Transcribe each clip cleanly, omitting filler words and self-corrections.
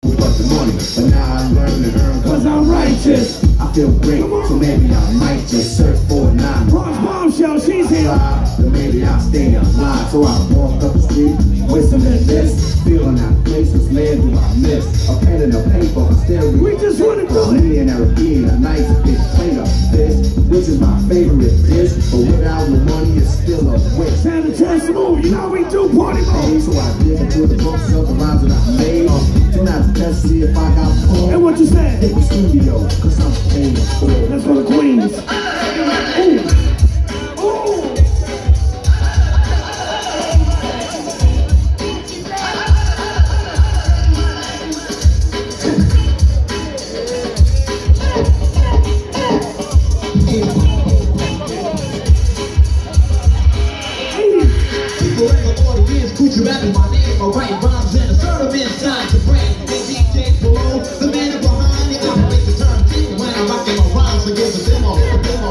but the money. But now I learn to earn cause I'm righteous. I feel great, so maybe I might just search for a 9. Bronx Bombshell, she's here. But maybe I'll stay alive. So I walk up the street with some of this, feeling out of places, man, do I miss a pen and a paper, a stereo. We just want to do it. Me and Eric being a nice big plate of this, which is my favorite dish. But without the money, it's still a wish. Santa Chance move, you know we do party mode. So I dig into the books of the rhymes that I made. Tonight to test, see if I got pulled. And what you said? Hit the studio, cause I'm famous. Let's go to Queens. Ooh. Coochie rapping my name, I write rhymes and assert them inside your brain. And DJ below, the man behind the operates the turntable when I'm rocking my rhymes and give a demo.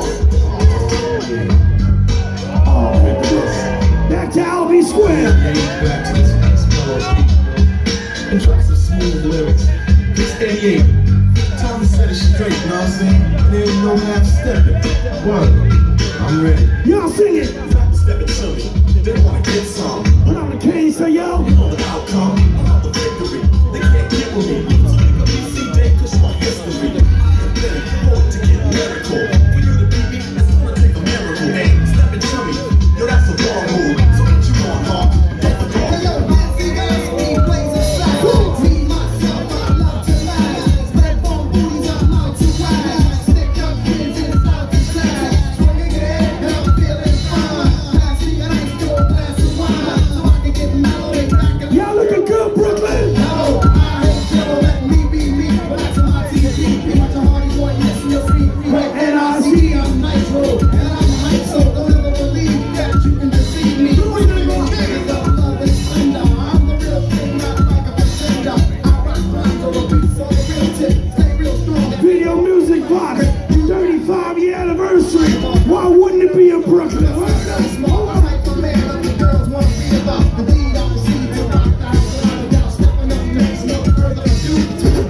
Back to Albee Square. Back to this next melody. And try some smooth lyrics. It's 88. Time to set it straight, you know what I'm saying? And there's no half stepping. Word. I'm ready. Y'all sing it. Step it to me. They wanna get some. When I'm the king, say yo. You know the outcome, not the victory. They can't get with me. So pick up BC, they push my history. And then it's to get lyrical. For you to beat me, it's gonna take a miracle. Hey, step it to me. Yo, that's a wrong move. So what you want, huh? Hey, yo, fancy guys, we blazing sides. Me, myself, I love to lie. Red bone booties, I'm out to ride. Stick up kids inside the side. Swinging your head, and I'm feeling fine. Passing your ice to a glass of wine. So I can get mellow and back and Y'all looking good, Brooklyn. no, I hate you, let me be me. But that's my TV. Be much a hardy boy, yes, you'll see. And I see I'm nice, bro. And I'm hype, so don't ever believe that you can deceive me. You ain't even gonna get it. Love and splendor. I'm the real thing, not like a pretender. I rock rhymes over beats, so the real tip. Stay real strong. Video Music Box 35-year anniversary. Why wouldn't it be in Brooklyn? Small type of man that the girls want to be about. Indeed, I'm a seed to rock the house without a doubt. Stepping up next, no further ado.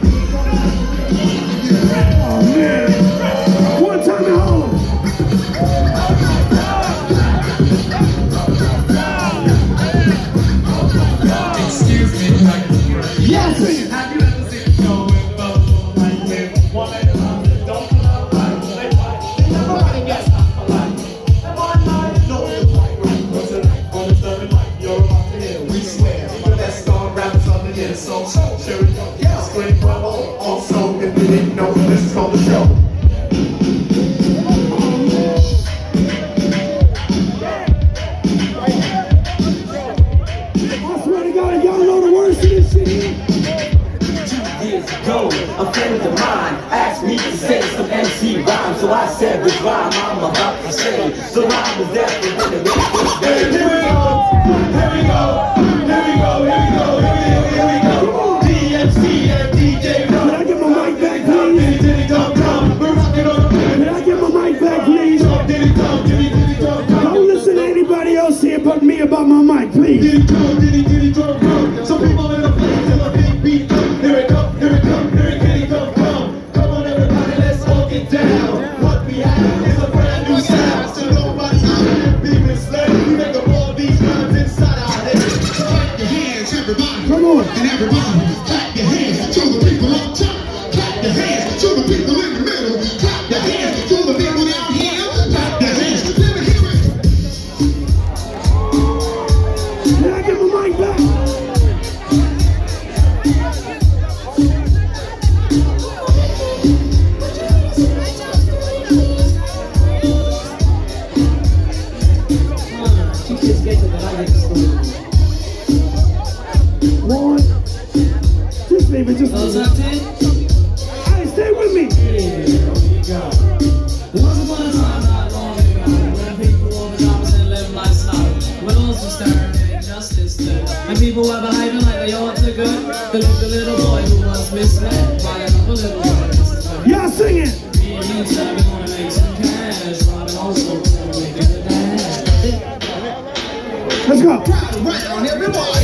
Oh man. One time in Harlem. Excuse me, Yes. have you ever seen a show with bubbles like with one at a time that don't love right? They fight, they never fight, guess I'm polite. And one night, no, you're quite right. But tonight, on the third night, you're about to hear, we swear, the best star rappers of the year. So, here we go. Yeah, scream bravo. Also, if you didn't know, this is called the show. I swear to God, y'all know the words to this city. 2 years ago, a friend of mine asked me to say some MC rhyme, so I said which rhyme I'm about to say. The rhyme was after when it went this way. Here we go, here we go, here we go, here we go, here we go. DMC and DJ Can I get my mic back, please? Diddy dum dum, we're rocking on the Can I get my mic back, please? Diddy dum, diddy dum dum. Don't listen to anybody else here but me about my mic, please. Diddy dum dum. Some people in the place till a big beat come. Here it come, here it come, here it diddy come come. Come on everybody, let's walk it down. What we have is a brand new sound. So nobody out there be misled. We make up all these rhymes inside our heads. Clap your hands, everybody. Come on. And everybody, clap your hands to the people up top. Clap your hands to the people in the middle. Clap your hands to the people down here. Clap your hands. Let me hear it. Can I get my mic back? One. Just leave it, just leave it. Hey, stay with me. Once upon a time, not long ago, when people over dollars and live lifestyle, when laws were stern and injustice stood, and people were behaving like they ought to good, there lived a little boy who was misled by another little boy. Y'all sing it. Me and you said we wanna make some cash, robbing also with a dad. Let's go. Right on everybody.